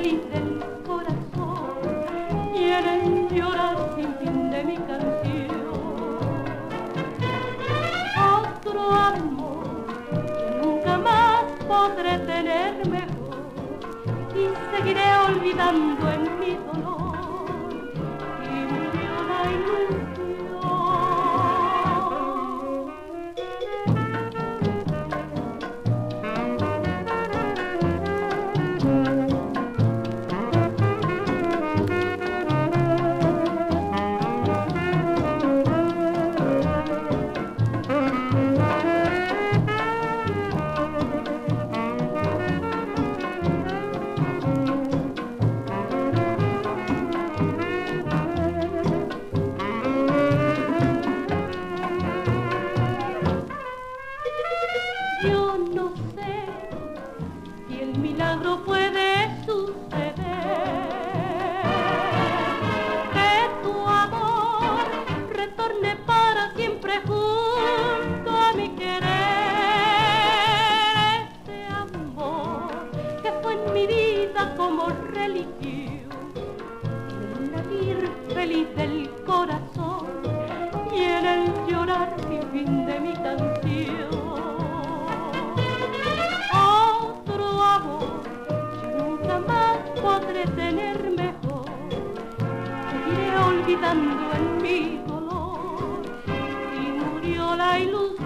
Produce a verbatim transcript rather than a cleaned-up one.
feliz del corazón y en el llorar sin fin de mi canción. Otro amor que nunca más podré tener mejor y seguiré olvidando en mi dolor y murió la ilusión. Yo no sé si el milagro puede suceder, que tu amor retorne para siempre junto a mi querer. Ese amor que fue en mi vida como religión, el latir feliz del corazón y en el llorar sin fin de mi canción. Otro amor yo nunca más podré tener mejor, seguiré olvidando en mi dolor y murió la ilusión.